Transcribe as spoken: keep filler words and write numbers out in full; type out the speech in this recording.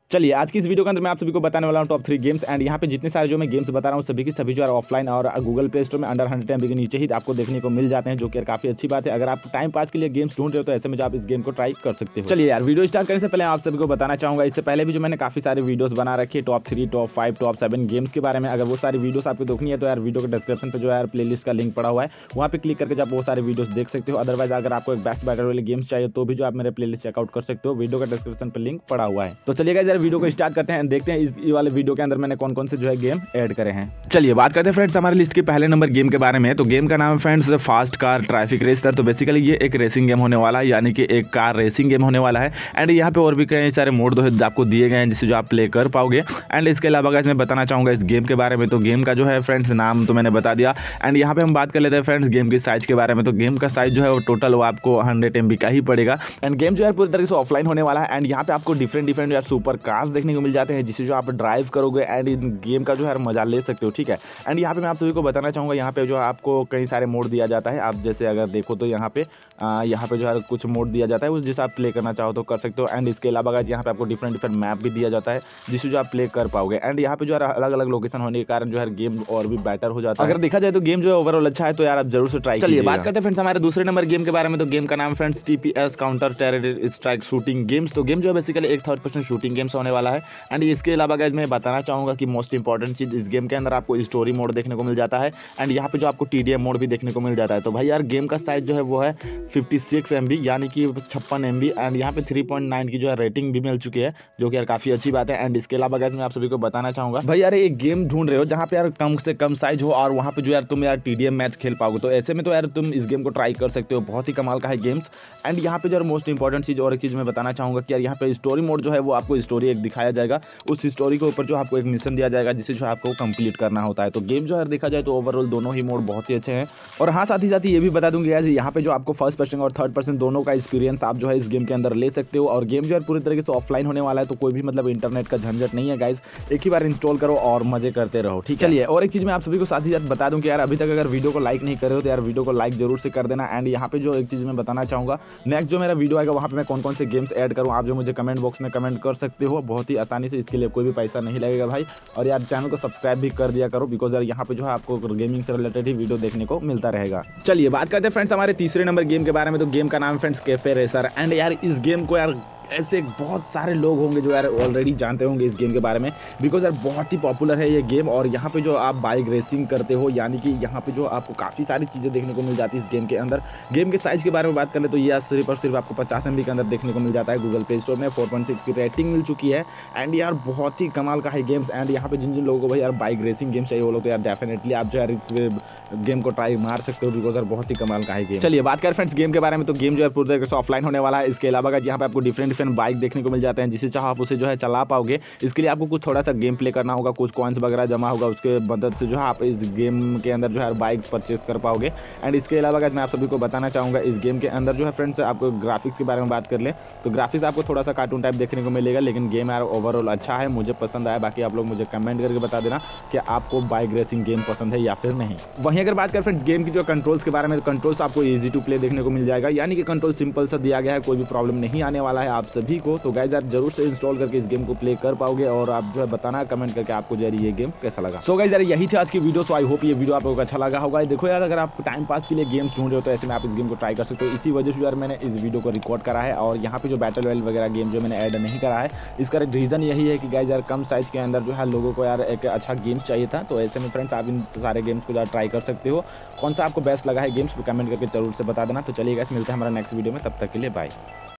चलिए आज की इस वीडियो के अंदर मैं आप सभी को बताने वाला हूं टॉप थ्री गेम्स एंड यहाँ पे जितने सारे जो मैं गेम्स बता रहा हूँ सभी की सभी जो है ऑफलाइन और गूगल प्ले स्टोर में अंडर हंड्रेड एमबी के नीचे ही आपको देखने को मिल जाते हैं, जो कि काफी अच्छी बात है। अगर आप टाइम पास के लिए गेम्स ढूंढ रहे हो तो ऐसे में जो आप इस गेम को ट्राई कर सकते हो। चलिए यार वीडियो स्टार्ट करने से पहले आप सभी को बताना चाहूंगा, इससे पहले भी जो मैंने काफी सारे वीडियोस बना रखी है top three top five top seven games के बारे में। अगर वो सारी वीडियोस आपको देखनी है तो यार वीडियो के डिस्क्रिप्शन पे जो है प्लेलिस्ट का लिंक पड़ा हुआ है, वहाँ पे क्लिक करके आप वो सारे वीडियोस देख सकते हो। अदरवाइज अगर आपको एक बेस्ट बैटल वाले गेम्स चाहिए तो भी जो आप मेरे प्लेलिस्ट चेकआउट कर सकते हो, वीडियो का डिस्क्रिप्शन पे लिंक पड़ा हुआ है। तो चलिए गाइस यार वीडियो को स्टार्ट करते हैं, देखते हैं इस वाले वीडियो के अंदर मैंने कौन कौन से जो है गेम ऐड करे हैं। चलिए बात करते हैं फ्रेंड्स हमारे लिस्ट के पहले नंबर गेम के बारे में। तो गेम का नाम है friends fast car traffic racer. तो बेसिकली ये एक रेसिंग गेम होने वाला है, यानी कि एक कार रेसिंग गेम होने वाला है। एंड यहाँ पे और भी कई सारे मोड जो आपको दिए गए हैं जिससे जो आप प्ले कर पाओगे। एंड इसके अलावा गाइस मैं बताना चाहूँगा इस गेम के बारे में। तो गेम का जो है फ्रेंड्स नाम तो मैंने बता दिया। एंड यहाँ पे हम बात कर लेते हैं फ्रेंड्स गेम की साइज के बारे में। तो गेम का साइज जो है वो टोटल वो आपको हंड्रेड एम बी का ही पड़ेगा। एंड गेम जो है पूरी तरीके से ऑफलाइन होने वाला है। एंड यहाँ पे आपको डिफरेंट डिफरेंट यार सुपर कार्स देखने को मिल जाते हैं जिससे जो आप ड्राइव करोगे एंड इन गेम का जो है मजा ले सकते हो, ठीक है। एंड यहाँ पे मैं आप सभी को बताना चाहूँगा, यहाँ पे जो आपको कई सारे मोड दिया जाता है। आप जैसे अगर देखो तो यहाँ पे आ, यहाँ पे जो है कुछ मोड दिया जाता है उस जिससे आप प्ले करना चाहो तो कर सकते हो। एंड इसके अलावा गाइस यहाँ पे आपको डिफरेंट डिफरेंट मैप भी दिया जाता है जिससे जो आप प्ले कर पाओगे। एंड यहाँ पे जो है अलग अलग लोकेशन होने के कारण जो है गेम और भी बेटर हो जाता है। अगर देखा जाए तो गेम जो है ओवरऑल अच्छा है, तो यार आप जरूर से ट्राई चलिए बात करते हैं फ्रेंड्स हमारे दूसरे नंबर गेम के बारे में। तो गेम का नाम friends T P S counter terror strike shooting games. तो गेम जो है बेसिकली एक थर्ड पर्सन शूटिंग गेम्स होने वाला है। एंड इसके अलावा गाइस मैं बताना चाहूँगा कि मोस्ट इंपॉर्टेंट चीज़ इस गेम के अंदर आपको स्टोरी मोड देखने को मिल जाता है। एंड यहाँ पे जो आपको टी डी एम मोड भी देखने को मिल जाता है। तो भाई यार गेम का साइज जो है वो है फिफ्टी सिक्स एम बी यानी कि छप्पन एम बी। एंड यहाँ पे थ्री पॉइंट नाइन की जो है रेटिंग भी मिल चुकी है, जो कि यार काफ़ी अच्छी बात है। एंड इसके अलावा गाइस मैं आप सभी को बताना चाहूँगा, भाई यार एक गेम ढूंढ रहे हो जहाँ पे यार कम से कम साइज हो और वहाँ पे जो यार तुम यार टी डी एम मैच खेल पाओगे, तो ऐसे में तो यार तुम इस गेम को ट्राई कर सकते हो। बहुत ही कमाल का है गेम्स। एंड यहाँ पे जो मोस्ट इंपॉर्टेंट चीज़ और एक चीज़ मैं बताना चाहूँगा कि यार यहाँ पे स्टोरी मोड जो है वो आपको स्टोरी एक दिखाया जाएगा, उस स्टोरी के ऊपर जो आपको एक मिशन दिया जाएगा जिसे जो आपको कंप्लीट करना होता है। तो गेम जो है देखा जाए तो ओवरऑल दोनों ही मोड बहुत ही अच्छे हैं। और हाँ साथ ही साथ ये भी बता दूंगी गाइस यहाँ पे जो आपको फर्स्ट पर्सन और थर्ड पर्सन दोनों का एक्सपीरियंस आप जो है इस गेम के अंदर ले सकते हो। और गेम जो है पूरी तरीके से ऑफलाइन होने वाला है, तो कोई भी मतलब इंटरनेट का झंझट नहीं है गाइस। एक ही बार इंस्टॉल करो और मजे करते रहो, ठीक है। चलिए और एक चीज़ मैं आप सभी को साथ ही साथ बता दूं कि यार अभी तक अगर वीडियो को लाइक नहीं कर रहे हो तो यार वीडियो को लाइक जरूर से कर देना। एंड यहाँ पे जो एक चीज़ मैं बताना चाहूँगा, नेक्स्ट जो मेरा वीडियो आएगा वहाँ पे मैं कौन कौन से गेम्स ऐड करूँ आप जो मुझे कमेंट बॉक्स में कमेंट कर सकते हो बहुत ही आसानी से। इसके लिए कोई भी पैसा नहीं लगेगा भाई। और यार चैनल को सब्सक्राइब भी कर दिया करो, बिकॉज यार यहाँ पे जो है आपको गेमिंग से रिलेटेड ही वीडियो देखने को मिलता रहेगा। चलिए बात करते हैं फ्रेंड्स हमारे तीसरे नंबर गेम के बारे में। तो गेम का नाम फ्रेंड्स कैफे रेसर। एंड यार इस गेम को यार ऐसे बहुत सारे लोग होंगे जो यार ऑलरेडी जानते होंगे इस गेम के बारे में, बिकॉज यार बहुत ही पॉपुलर है ये गेम। और यहाँ पे जो आप बाइक रेसिंग करते हो, यानी कि यहाँ पे जो आपको काफ़ी सारी चीज़ें देखने को मिल जाती है इस गेम के अंदर। गेम के साइज़ के बारे में बात करें तो ये सिर्फ और सिर्फ आपको पचास एम बी के अंदर देखने को मिल जाता है। गूगल प्ले स्टोर में फोर पॉइंट सिक्स की रेटिंग मिल चुकी है। एंड यार बहुत ही कमाल का है गेम्स। एंड यहाँ पे जिन जिन लोगों को भाई यार बाइक रेसिंग गेम चाहिए वो लोग तो यार डेफिनेटली आप जो यार इस गेम को ट्राई मार सकते हो, बिकॉज यार बहुत ही कमाल का है गेम। चलिए बात करें फ्रेंड्स गेम के बारे में। तो गेम जो है पूरी तरीके से ऑफलाइन होने वाला है। इसके अलावा यहाँ पे आपको डिफरेंट डिफरेंट बाइक देखने को जाते हैं जिसे चाहो आप उसे जो है चला पाओगे। इसके लिए आपको कुछ थोड़ा सा गेम प्ले करना होगा, कुछ कॉइन्स वगैरह जमा होगा, उसके मदद से जो है आप इस गेम के अंदर जो है बाइक्स परचेस कर पाओगे। एंड इसके अलावा गाइस मैं आप सभी को बताना चाहूँगा इस गेम के अंदर जो है फ्रेंड्स आपको ग्राफिक्स के बारे में बात कर ले तो ग्राफिक्स आपको थोड़ा सा कार्टून टाइप देखने को मिलेगा, लेकिन गेम यार ओवरऑल अच्छा है, मुझे पसंद आया। बाकी आप लोग मुझे कमेंट करके बता देना कि आपको बाइक रेसिंग गेम पसंद है या फिर नहीं। वहीं अगर बात करें फ्रेंड्स गेम की जो कंट्रोल्स के बारे में, तो कंट्रोल्स आपको ईजी टू प्ले देखने को मिल जाएगा, यानी कि कंट्रोल सिंपल सा दिया गया है, कोई भी प्रॉब्लम नहीं आने वाला है आप सभी को। तो गाइस यार जरूर से इंस्टॉल करके इस गेम को प्ले कर पाओगे और आप जो है बताना कमेंट करके आपको जो है ये गेम कैसा लगा। सो गाइस यार यही थी आज की वीडियो। सो आई होप ये वीडियो आपको अच्छा लगा होगा। देखो यार अगर आप टाइम पास के लिए गेम्स ढूंढ रहे हो तो ऐसे में आप इस गेम को ट्राई कर सकते हो। इसी वजह से यार मैंने इस वीडियो को रिकॉर्ड करा है। और यहाँ पे जो बैटल रॉयल वगैरह गेम जो मैंने ऐड नहीं करा है, इसका रीज़न यही है कि गाइस यार कम साइज के अंदर जो है लोगों को यार एक अच्छा गेम्स चाहिए था। तो ऐसे में फ्रेंड्स आप इन सारे गेम्स को ट्राई कर सकते हो। कौन सा आपको बेस्ट लगा है गेम्स कमेंट करके जरूर से बता देना। तो चलिए गाइस मिलते हैं हमारा नेक्स्ट वीडियो में, तब तक के लिए बाय।